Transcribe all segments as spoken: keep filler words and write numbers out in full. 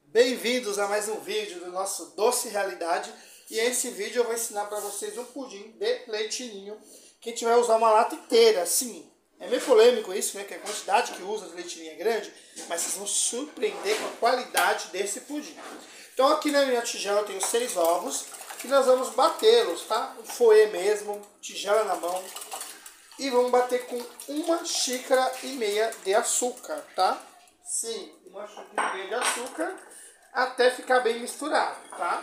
Bem-vindos a mais um vídeo do nosso Doce Realidade. E nesse vídeo eu vou ensinar para vocês um pudim de leite ninho, que a gente vai usar uma lata inteira. Sim, é meio polêmico isso, né? Que a quantidade que usa de leite ninho é grande, mas vocês vão se surpreender com a qualidade desse pudim. Então aqui na minha tigela eu tenho seis ovos, que nós vamos batê-los, tá? O fouet mesmo, tigela na mão. E vamos bater com uma xícara e meia de açúcar, tá? Sim, uma xícara e meia de açúcar até ficar bem misturado, tá?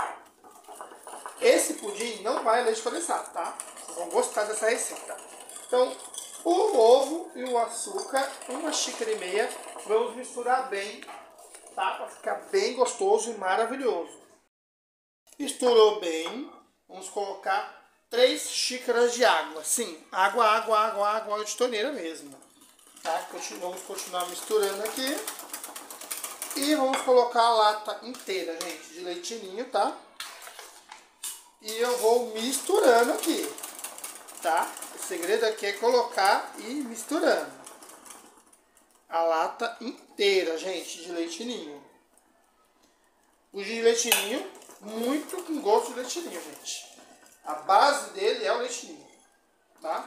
Esse pudim não vai leite condensado, tá? Vocês vão gostar dessa receita. Então, o ovo e o açúcar, uma xícara e meia, vamos misturar bem, tá? Para ficar bem gostoso e maravilhoso. Misturou bem, vamos colocar três xícaras de água. Sim, água, água, água, água de torneira mesmo. Tá? Vamos continuar misturando aqui. E vamos colocar a lata inteira, gente, de leite ninho, tá? E eu vou misturando aqui, tá? O segredo aqui é colocar e ir misturando. A lata inteira, gente, de leite ninho. O de leite ninho, muito com gosto de leite ninho, gente. A base dele é o leite ninho, tá?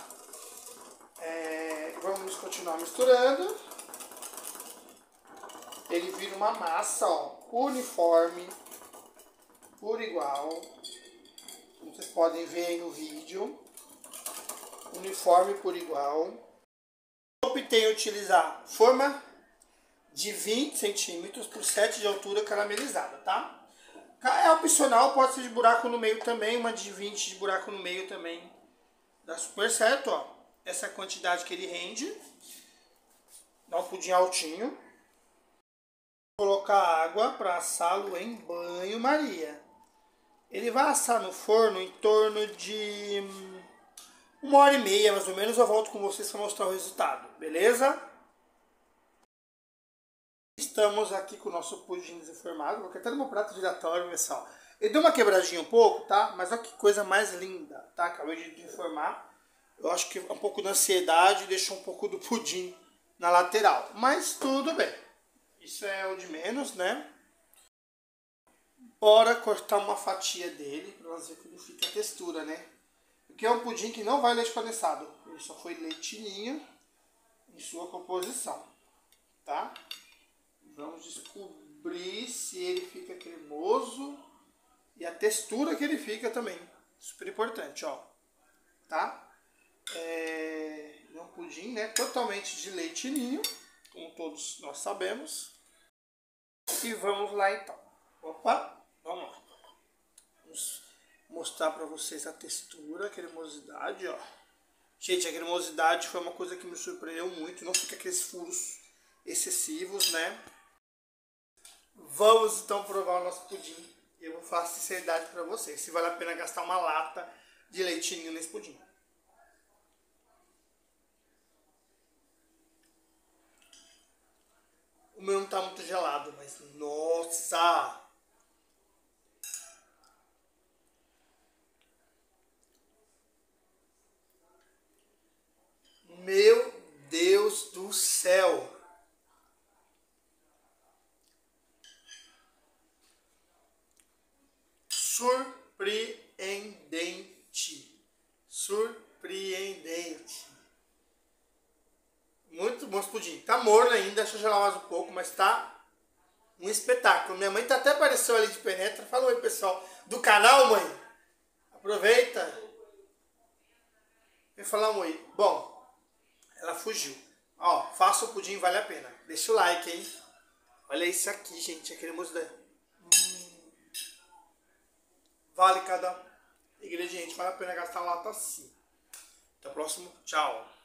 É, vamos continuar misturando. Ele vira uma massa, ó, uniforme, por igual. Como vocês podem ver aí no vídeo. Uniforme por igual. Eu optei em utilizar forma de vinte centímetros por sete de altura caramelizada, tá? É opcional, pode ser de buraco no meio também, uma de vinte de buraco no meio também. Dá super certo, ó. Essa quantidade que ele rende. Dá um pudim altinho. Vou colocar água para assá-lo em banho-maria. Ele vai assar no forno em torno de uma hora e meia, mais ou menos. Eu volto com vocês para mostrar o resultado, beleza? Estamos aqui com o nosso pudim desenformado. Vou até no meu prato giratório, pessoal. Ele deu uma quebradinha um pouco, tá? Mas olha que coisa mais linda, tá? Acabei de desenformar. Eu acho que um pouco da ansiedade deixou um pouco do pudim na lateral. Mas tudo bem. Isso é o de menos, né? Bora cortar uma fatia dele para nós ver como fica a textura, né? Porque é um pudim que não vai leite condensado. Ele só foi leite ninho em sua composição, tá? Vamos descobrir se ele fica cremoso e a textura que ele fica também. Super importante, ó. Tá? É um pudim, né? Totalmente de leite ninho, como todos nós sabemos. E vamos lá então. Opa, vamos lá. Vamos mostrar para vocês a textura, a cremosidade, ó. Gente, a cremosidade foi uma coisa que me surpreendeu muito. Não fica aqueles furos excessivos, né? Vamos então provar o nosso pudim. Eu vou falar sinceridade para vocês, se vale a pena gastar uma lata de leite ninho nesse pudim. O meu não tá muito gelado, mas nossa! Meu Deus do céu! Surpreendente. Surpreendente. Muito bom esse pudim. Tá morno ainda, deixa eu gelar mais um pouco, mas tá um espetáculo. Minha mãe tá até apareceu ali de penetra. Fala oi, pessoal. Do canal, mãe. Aproveita. Vem falar um oi. Bom, ela fugiu. Ó, faça o pudim, vale a pena. Deixa o like, hein. Olha isso aqui, gente. A cremosidade. Vale cada ingrediente, vale a pena gastar lata assim. Até o próximo, tchau.